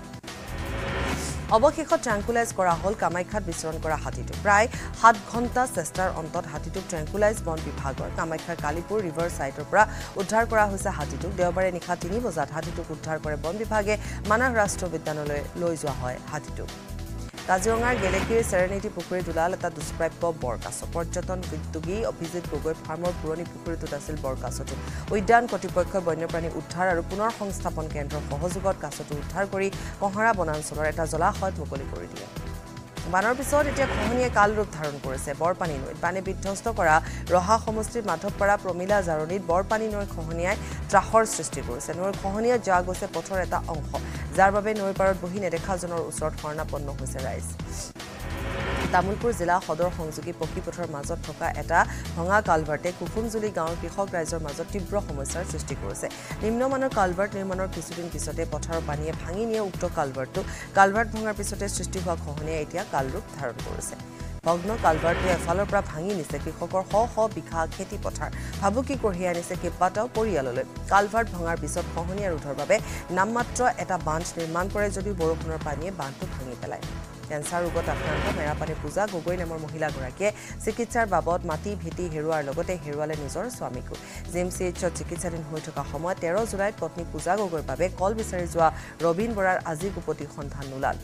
অৱশেষত ট্ৰেংকুলাইজ কৰা হ'ল কামাখ্যাত বিচৰণ কৰা হাতীটো প্ৰায় সাত ঘণ্টা চেষ্টাৰ অন্তত হাতীটোক ট্ৰেংকুলাইজ বন বিভাগৰ কামাখ্যাৰ কালিপুৰ ৰিভাৰ ছাইটৰ পৰা উদ্ধাৰ কৰা হৈছে হাতীটোক দেওবাৰে নিশা তিনি বজাত হাতীটোক উদ্ধাৰ কৰে বন বিভাগে মানাহ ৰাষ্ট্ৰীয় উদ্যানলৈ লৈ যোৱা হয় হাতীটোক কাজিৰঙাৰ গেলেকীৰ চেৰেনিটি পুখুৰীত ওলাল এটা দুষ্প্ৰাপ্য বৰকাছ পৰ্যটন উদ্যোগী অভিজিত গগৈ ফাৰ্মৰ পুৰণি পুখুৰীটোত আছিল বৰকাছটো উদ্যান কৰ্তৃপক্ষই বন্যপ্ৰাণী উদ্ধাৰ আৰু পুনৰ সংস্থাপন কেন্দ্ৰৰ সহযোগত কাছটো উদ্ধাৰ কৰি কহৰা বনাঞ্চলৰ এটা জলাশয়ত মুকলি কৰি দিয়ে বানৰ পিছত এতিয়া খহনীয়ে কাল ৰূপ ধাৰণ কৰিছে বৰপানী নৈত পানী বিধ্বস্ত কৰা ৰহা সমষ্টিৰ মাধৱপাৰা প্ৰমিলা জাৰণিত বৰপানী নৈ খহনীয়াই ত্ৰাসৰ সৃষ্টি কৰিছে নৈৰ খহনীয়াত যোৱা গৈছে পথৰ এটা অংশ যাৰ বাবে নৈৰ পাৰত বহি নেদেখাজনৰ ওচৰত শৰণাপন্ন হৈছে ৰাইজ তামুলপুৰ জিলা সদৰ সংযোগী পকীপথৰ মাজত থকা এটা ভঙা কালভাৰ্টে কুকুমজুলি গাঁৱৰ কৃষক ৰাইজৰ মাজত তীব্ৰ সমস্যাৰ সৃষ্টি কৰিছে নিম্নমানৰ কালভাৰ্ট নিৰ্মাণৰ কিছুদিন পিছতে পথাৰৰ পানীয়ে ভাঙি নিয়ে উক্ত কালভাৰ্টটো কালভাৰ্ট ভঙাৰ পিছতে সৃষ্টি হোৱা খহনীয়ে এতিয়া কালৰূপ ধাৰণ কৰিছে ভগ্ন কালভাৰ্টে এফালৰ পৰা ভাঙি নিছে কৃষকৰ শ শ বিঘা খেতি পথাৰ ভাবুকি কঢ়িয়াই আনিছে কেইবাটাও পৰিয়াললৈ কালভাৰ্ট ভঙাৰ পিছত খহনীয়া ৰোধৰ বাবে নামমাত্ৰ এটা বান্ধ নিৰ্মাণ কৰে যদিও বৰষুণৰ পানীয়ে বান্ধটো ভাঙি পেলায় কেঞ্চাৰ ৰোগত আক্ৰান্ত মেৰাপানী পূজা গগৈ নামৰ মহিলাগৰাকীয়ে চিকিৎসাৰ বাবদ মাটি ভেটি হেৰুৱাৰ লগতে হেৰুৱালে নিজৰ স্বামীকো জি এম চি এইচত চিকিৎসাধীন হৈ থকা সময়ত তেৰ জুলাইত পত্নী পূজা গগৈৰ বাবে কল বিচাৰি যোৱা ৰবীন বৰাৰ আজি গুপতি সন্ধান নোলাল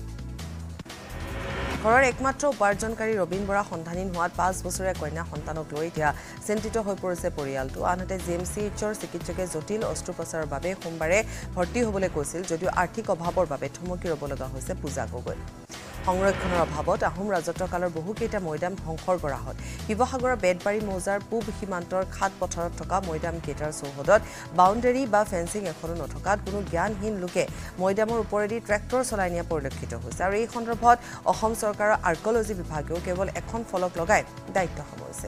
ঘৰৰ একমাত্ৰ উপাৰ্জনকাৰী ৰবীন বৰা সন্ধানহীন হোৱাত পাঁচ বছৰীয়া কন্যা সন্তানক লৈ এতিয়া চিন্তিত হৈ পৰিছে পৰিয়ালটো আনহাতে জি এম চি এইচৰ চিকিৎসকে জটিল অস্ত্ৰোপচাৰৰ বাবে সোমবাৰে ভৰ্তি হ'বলৈ কৈছিল যদিও আৰ্থিক অভাৱৰ বাবে থমকি ৰ'ব লগা হৈছে পূজা গগৈ সংৰক্ষণৰ অভাৱত আহোম ৰাজত্বকালৰ বহুকেইটা মৈদাম ধ্বংসৰ কৰা হ'ল শিৱসাগৰৰ বেদবাৰী মৌজাৰ পূব সীমান্তৰ খাট পথাৰত থকা মৈদাম কেইটাৰ চৌহদত বাউণ্ডেৰী বা ফেন্সিং এখনো নথকাত কোনো জ্ঞানহীন লোকে মৈদামৰ ওপৰেদি ট্ৰেক্টৰ চলাই নিয়া পৰিলক্ষিত হৈছে আৰু এই সন্দৰ্ভত অসম চৰকাৰৰ আৰ্কলজি বিভাগেও কেৱল এখন ফলক লগাই দায়িত্ব সামৰিছে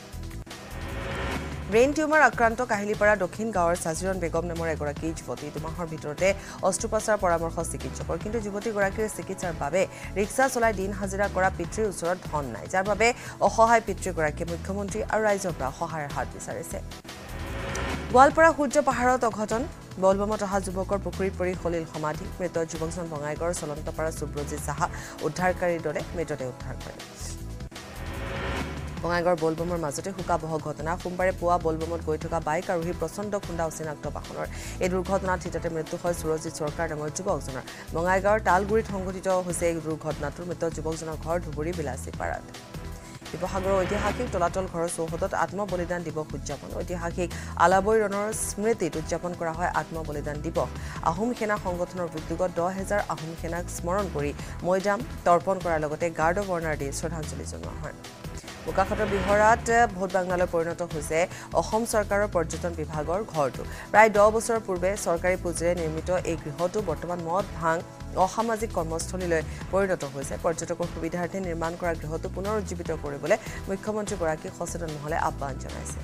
ব্ৰেইন টিউমাৰ আক্ৰান্ত কাহিলীপাৰা দক্ষিণ গাঁৱৰ সাজিৰন বেগম নামৰ এগৰাকী যুৱতী দুমাহৰ ভিতৰতে অস্ত্ৰোপচাৰ পৰামৰ্শ চিকিৎসকৰ কিন্তু যুৱতীগৰাকীৰ চিকিৎসাৰ বাবে ৰিক্সা চলাই দিন হাজিৰা কৰা পিতৃৰ ওচৰত ধন নাই যাৰ বাবে অসহায় পিতৃগৰাকীয়ে মুখ্যমন্ত্ৰী আৰু ৰাইজৰ পৰা সহায়ৰ হাত বিচাৰিছে গোৱালপাৰা সূৰ্য পাহাৰত অঘটন বলবমত অহা যুৱকৰ পুখুৰীত পৰি খলিল সমাধি মৃত যুৱকজন বঙাইগাঁৱৰ চলন্তপাৰা সুব্ৰজিৎ সাহা উদ্ধাৰকাৰীৰ দলে মৃতদেহ উদ্ধাৰ কৰে বঙাইগাঁৱৰ বলবমৰ মাজতে শোকাবহ ঘটনা সোমবাৰে পুৱা বলবমত গৈ থকা বাইক আৰোহী প্ৰচণ্ড খুন্দা অচিনাক্ত বাহনৰ এই দুৰ্ঘটনাত হৃদতে মৃত্যু হয় সুৰজিৎ চৰকাৰ নামৰ যুৱকজনৰ বঙাইগাঁৱৰ তালগুৰিত সংঘটিত হৈছে এই দুৰ্ঘটনাটোৰ মৃত যুৱকজনৰ ঘৰ ধুবুৰী বিলাচীপাৰাত শিৱসাগৰৰ ঐতিহাসিক তলাতল ঘৰৰ চৌহদত আত্মবলিদান দিৱস উদযাপন ঐতিহাসিক আলাবৈ ৰণৰ স্মৃতিত উদযাপন কৰা হয় আত্মবলিদান দিৱস আহোম সেনা সংগঠনৰ উদ্যোগত দহ হেজাৰ আহোম সেনাক স্মৰণ কৰি মৈদাম তৰ্পণ কৰাৰ লগতে গাৰ্ড অৱ অনাৰ দি শ্ৰদ্ধাঞ্জলি জনোৱা হয় বোকাখাটৰ বিহৰাত ভোট বাংলালৈ পৰিণত হৈছে অসম চৰকাৰৰ পৰ্যটন বিভাগৰ ঘৰটো প্ৰায় দহ বছৰ পূৰ্বে চৰকাৰী পুঁজিৰে নিৰ্মিত এই গৃহটো বৰ্তমান মদ ভাং অসামাজিক কৰ্মস্থলীলৈ পৰিণত হৈছে পৰ্যটকৰ সুবিধাৰ্থে নিৰ্মাণ কৰা গৃহটো পুনৰ উজ্জীৱিত কৰিবলৈ মুখ্যমন্ত্ৰীগৰাকীক সচেতন মহলে আহ্বান জনাইছে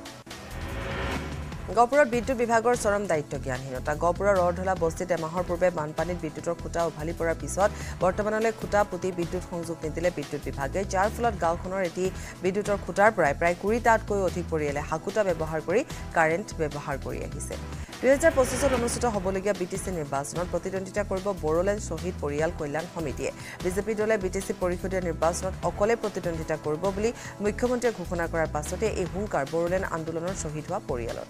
গহপুৰত বিদ্যুৎ বিভাগৰ চৰম দায়িত্ব জ্ঞানহীনতা গহপুৰৰ ৰঢ়লা বস্তিত এমাহৰ পূৰ্বে বানপানীত বিদ্যুতৰ খুঁটা উভালি পৰাৰ পিছত বৰ্তমানলৈ খুঁটা পুতি বিদ্যুৎ সংযোগ নিদিলে বিদ্যুৎ বিভাগে যাৰ ফলত গাঁওখনৰ এটি বিদ্যুতৰ খুঁটাৰ পৰাই প্ৰায় কুৰিটাতকৈও অধিক পৰিয়ালে হাকুটা ব্যৱহাৰ কৰি কাৰেণ্ট ব্যৱহাৰ কৰি আহিছে দুহেজাৰ পঁচিছত অনুষ্ঠিত হ'বলগীয়া বি টি চি নিৰ্বাচনত প্ৰতিদ্বন্দ্বিতা কৰিব বড়োলেণ্ড শ্বহীদ পৰিয়াল কল্যাণ সমিতিয়ে বিজেপি দলে বি টি চি পৰিষদীয় নিৰ্বাচনত অকলে প্ৰতিদ্বন্দ্বিতা কৰিব বুলি মুখ্যমন্ত্ৰীয়ে ঘোষণা কৰাৰ পাছতে এই হুংকাৰ বড়োলেণ্ড আন্দোলনৰ শ্বহীদ হোৱা পৰিয়ালৰ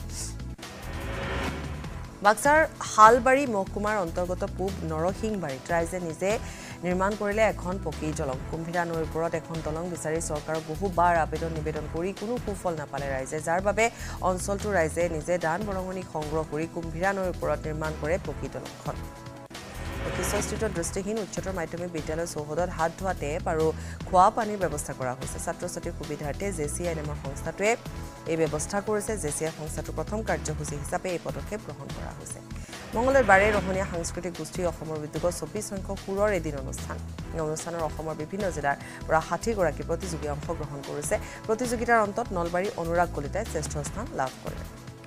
বাক্সাৰ হালবাৰী মহকুমাৰ অন্তৰ্গত পূব নৰসিংবাৰীত ৰাইজে নিজে নিৰ্মাণ কৰিলে এখন পকী দলং কুম্ভীৰা নৈৰ ওপৰত এখন দলং বিচাৰি চৰকাৰক বহুবাৰ আবেদন নিবেদন কৰি কোনো সুফল নাপালে ৰাইজে যাৰ বাবে অঞ্চলটোৰ ৰাইজে নিজে দান বৰঙণি সংগ্ৰহ কৰি কুম্ভীৰা নৈৰ ওপৰত নিৰ্মাণ কৰে পকী দলংখন লখিমপুৰস্থিত দৃষ্টিহীন উচ্চতৰ মাধ্যমিক বিদ্যালয় চৌহদত হাত ধোৱা টেপ আৰু খোৱা পানীৰ ব্যৱস্থা কৰা হৈছে ছাত্ৰ ছাত্ৰীৰ সুবিধাৰ্থে জে চি আই নামৰ সংস্থাটোৱে এই ব্যৱস্থা কৰিছে জে চি আই সংস্থাটোৰ প্ৰথম কাৰ্যসূচী হিচাপে এই পদক্ষেপ গ্ৰহণ কৰা হৈছে মঙলবাৰে ৰহণীয়া সাংস্কৃতিক গোষ্ঠী অসমৰ উদ্যোগত চৌব্বিছ সংখ্যক সুৰৰ এদিন অনুষ্ঠান এই অনুষ্ঠানৰ অসমৰ বিভিন্ন জিলাৰ পৰা ষাঠিগৰাকী প্ৰতিযোগী অংশগ্ৰহণ কৰিছে প্ৰতিযোগিতাৰ অন্তত নলবাৰী অনুৰাগ কলিতাই শ্ৰেষ্ঠ স্থান লাভ কৰে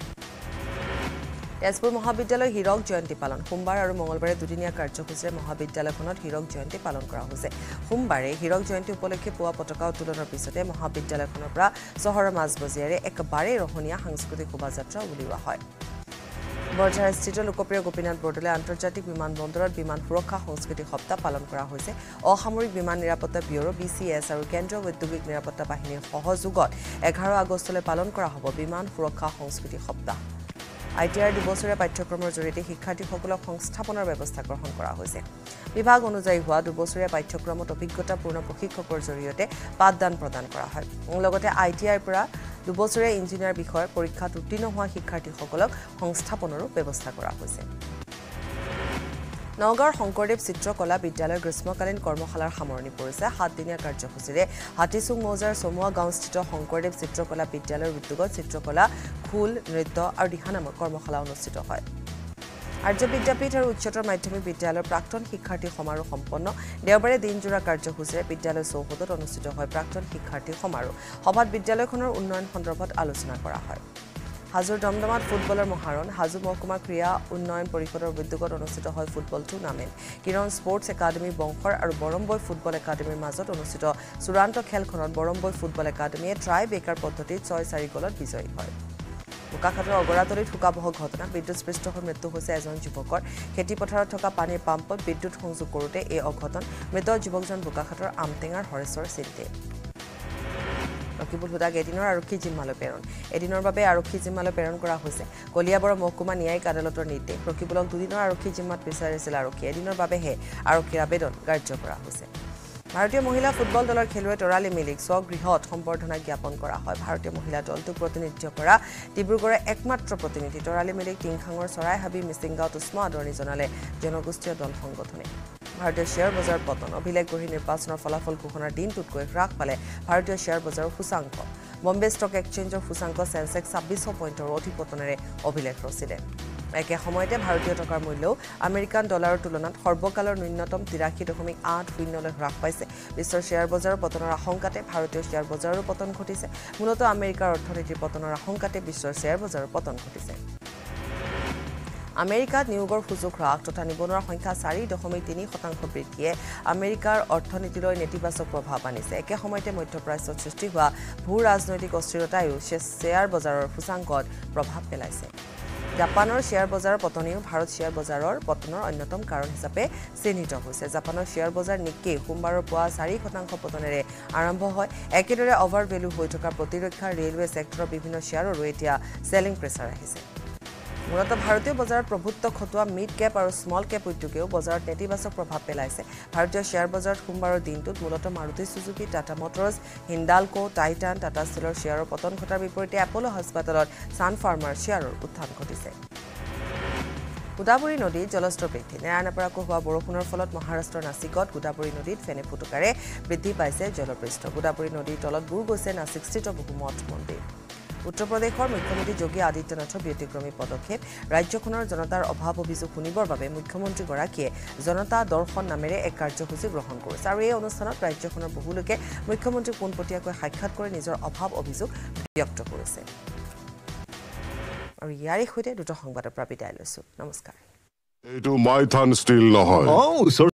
তেজপুৰ মহাবিদ্যালয় হীৰক জয়ন্তী পালন সোমবাৰ আৰু মঙলবাৰে দুদিনীয়া কাৰ্যসূচীৰে মহাবিদ্যালয়খনত হীৰক জয়ন্তী পালন কৰা হৈছে সোমবাৰে হীৰক জয়ন্তী উপলক্ষে পুৱা পতাকা উত্তোলনৰ পিছতে মহাবিদ্যালয়খনৰ পৰা চহৰৰ মাজমজিয়াৰে একবাৰে ৰহণীয়া সাংস্কৃতিক শোভাযাত্ৰা উলিওৱা হয় বৰঝাৰস্থিত লোকপ্ৰিয় গোপীনাথ বৰদলৈ আন্তৰ্জাতিক বিমানবন্দৰত বিমান সুৰক্ষা সংস্কৃতি সপ্তাহ পালন কৰা হৈছে অসামৰিক বিমান নিৰাপত্তা ব্যুৰো বি চি এছ আৰু কেন্দ্ৰীয় ঔদ্যোগিক নিৰাপত্তা বাহিনীৰ সহযোগত এঘাৰ আগষ্টলৈ পালন কৰা হ'ব বিমান সুৰক্ষা সংস্কৃতি সপ্তাহ আই টি আৰ দুবছৰীয়া পাঠ্যক্ৰমৰ জৰিয়তে শিক্ষাৰ্থীসকলক সংস্থাপনৰ ব্যৱস্থা গ্ৰহণ কৰা হৈছে বিভাগ অনুযায়ী হোৱা দুবছৰীয়া পাঠ্যক্ৰমত অভিজ্ঞতাপূৰ্ণ প্ৰশিক্ষকৰ জৰিয়তে পাঠদান প্ৰদান কৰা হয় লগতে আই টি আইৰ পৰা দুবছৰীয়া ইঞ্জিনিয়াৰ বিষয়ৰ পৰীক্ষাত উত্তীৰ্ণ হোৱা শিক্ষাৰ্থীসকলক সংস্থাপনৰো ব্যৱস্থা কৰা হৈছে নগাঁৱৰ শংকৰদেৱ চিত্ৰকলা বিদ্যালয়ৰ গ্ৰীষ্মকালীন কৰ্মশালাৰ সামৰণি পৰিছে সাতদিনীয়া কাৰ্যসূচীৰে হাতীচুং মৌজাৰ চমুৱা গাঁওস্থিত শংকৰদেৱ চিত্ৰকলা বিদ্যালয়ৰ উদ্যোগত চিত্ৰকলা খোল নৃত্য আৰু দিহা নামৰ কৰ্মশালা অনুষ্ঠিত হয় আৰ্য বিদ্যাপীঠ আৰু উচ্চতৰ মাধ্যমিক বিদ্যালয়ৰ প্ৰাক্তন শিক্ষাৰ্থী সমাৰোহ সম্পন্ন দেওবাৰে দিনজোৰা কাৰ্যসূচীৰে বিদ্যালয় চৌহদত অনুষ্ঠিত হয় প্ৰাক্তন শিক্ষাৰ্থী সমাৰোহ সভাত বিদ্যালয়খনৰ উন্নয়ন সন্দৰ্ভত আলোচনা কৰা হয় হাজোৰ দমদমাত ফুটবলৰ মহাৰণ হাজো মহকুমা ক্ৰীড়া উন্নয়ন পৰিষদৰ উদ্যোগত অনুষ্ঠিত হয় football tournament Kiran sports academy বংশৰ আৰু বৰম্বৈ ফুটবল একাডেমীৰ মাজত অনুষ্ঠিত চূড়ান্ত খেলখনত বৰম্বৈ ফুটবল একাডেমীয়ে ট্ৰাই বেকাৰ পদ্ধতিত ছয় চাৰি গলত বিজয়ী হয় বোকাখাটৰ অগৰাতলিত শোকাবহ ঘটনা বিদ্যুৎস্পৃষ্ট হৈ মৃত্যু হৈছে এজন যুৱকৰ খেতিপথাৰত থকা পানীৰ পাম্পত বিদ্যুৎ সংযোগ কৰোঁতে এই অঘটন মৃত যুৱকজন বোকাখাটৰ আমটেঙাৰ হৰেশ্বৰ চিন্তে ৰকিবুল হুদাক এদিনৰ আৰক্ষী জিম্মালৈ প্ৰেৰণ এদিনৰ বাবে আৰক্ষী জিম্মালৈ প্ৰেৰণ কৰা হৈছে কলিয়াবৰৰ মহকুমা ন্যায়িক আদালতৰ নিৰ্দেশ ৰকিবুলক দুদিনৰ আৰক্ষী জিম্মাত বিচাৰিছিল আৰক্ষী এদিনৰ বাবেহে আৰক্ষীৰ আবেদন কাৰ্য কৰা হৈছে ভাৰতীয় মহিলা ফুটবল দলৰ খেলুৱৈ তৰালী মিলিক স্বগৃহত সম্বৰ্ধনা জ্ঞাপন কৰা হয় ভাৰতীয় মহিলা দলটোক প্ৰতিনিধিত্ব কৰা ডিব্ৰুগড়ৰ একমাত্ৰ প্ৰতিনিধি তৰালী মিলিক টিংখাঙৰ চৰাইহাবি মিচিংগাঁৱত উষ্ম আদৰণি জনালে জনগোষ্ঠীয় দল সংগঠনে ভাৰতীয় শ্বেয়াৰ বজাৰ পতন অভিলেখগঢ়ি নিৰ্বাচনৰ ফলাফল ঘোষণাৰ দিনটোতকৈ হ্ৰাস পালে ভাৰতীয় শ্বেয়াৰ বজাৰৰ সূচাংক বম্বে ষ্টক এক্সচেঞ্জৰ সূচাংক চেনছেক্স ছাব্বিছ পইণ্টৰ অধিক পতনেৰে অভিলেখ ৰচিলে একে সময়তে ভাৰতীয় টকাৰ মূল্যও আমেৰিকান ডলাৰৰ তুলনাত সৰ্বকালৰ ন্যূনতম তিৰাশী দশমিক আঠ শূন্যলৈ হ্ৰাস পাইছে বিশ্বৰ শ্বেয়াৰ বজাৰৰ পতনৰ আশংকাতে ভাৰতীয় শ্বেয়াৰ বজাৰৰো পতন ঘটিছে মূলতঃ আমেৰিকাৰ অৰ্থনীতিৰ পতনৰ আশংকাতে বিশ্বৰ শ্বেয়াৰ বজাৰৰ পতন ঘটিছে আমেৰিকাত নিয়োগৰ সুযোগ হ্ৰাস তথা নিবনুৱাৰ সংখ্যা চাৰি দশমিক তিনি শতাংশ বৃদ্ধিয়ে আমেৰিকাৰ অৰ্থনীতিলৈ নেতিবাচক প্ৰভাৱ আনিছে একে সময়তে মধ্যপ্ৰাচ্যত সৃষ্টি হোৱা ভূ ৰাজনৈতিক অস্থিৰতায়ো শ্বেয়াৰ বজাৰৰ সূচাংকত প্ৰভাৱ পেলাইছে জাপানৰ শ্বেয়াৰ বজাৰৰ পতনেও ভাৰত শ্বেয়াৰ বজাৰৰ পতনৰ অন্যতম কাৰণ হিচাপে চিহ্নিত হৈছে জাপানৰ শ্বেয়াৰ বজাৰ নিক্কেই সোমবাৰৰ পুৱা চাৰি শতাংশ পতনেৰে আৰম্ভ হয় একেদৰে অভাৰ ভেলু হৈ থকা প্ৰতিৰক্ষা ৰেলৱে ছেক্টৰৰ বিভিন্ন শ্বেয়াৰৰো এতিয়া চেলিং প্ৰেছাৰ আহিছে মূলতঃ ভাৰতীয় বজাৰত প্ৰভুত্ব খটোৱা মিড কেপ আৰু স্মল কেপ উদ্যোগেও বজাৰত নেতিবাচক প্ৰভাৱ পেলাইছে ভাৰতীয় শ্বেয়াৰ বজাৰত সোমবাৰৰ দিনটোত মূলতঃ Maruti Suzuki Tata motors Hindalco Titan Tata ষ্টীলৰ শ্বেয়াৰৰ পতন ঘটাৰ বিপৰীতে এপল' হস্পিটেলত ছান ফাৰ্মাৰ শ্বেয়াৰৰ উত্থান ঘটিছে গোদাবৰী নদীত জলস্তৰ বৃদ্ধি নেৰানেপেৰাকৈ হোৱা বৰষুণৰ ফলত মহাৰাষ্ট্ৰৰ নাছিকত গোদাবৰী নদীত ফেনে ফুটুকাৰে বৃদ্ধি পাইছে জলপৃষ্ঠ গোদাবৰী নদীৰ তলত বুৰ গৈছে নাছিকস্থিত বহু মঠ মন্দিৰ উত্তৰ প্ৰদেশৰ মুখ্যমন্ত্ৰী যোগী আদিত্যনাথৰ ব্যতিক্ৰমী পদক্ষেপ ৰাজ্যখনৰ জনতাৰ অভাৱ অভিযোগ শুনিবৰ বাবে মুখ্যমন্ত্ৰীগৰাকীয়ে জনতা দৰ্শন নামেৰে এক কাৰ্যসূচী গ্ৰহণ কৰিছে আৰু এই অনুষ্ঠানত ৰাজ্যখনৰ বহু লোকে মুখ্যমন্ত্ৰীক পোনপটীয়াকৈ সাক্ষাৎ কৰি নিজৰ অভাৱ অভিযোগ ব্যক্ত কৰিছে আৰু ইয়াৰে সৈতে দুটা সংবাদৰ পৰা বিদায় লৈছো নমস্কাৰ এইটো মাইথান ষ্টিল নহয় অ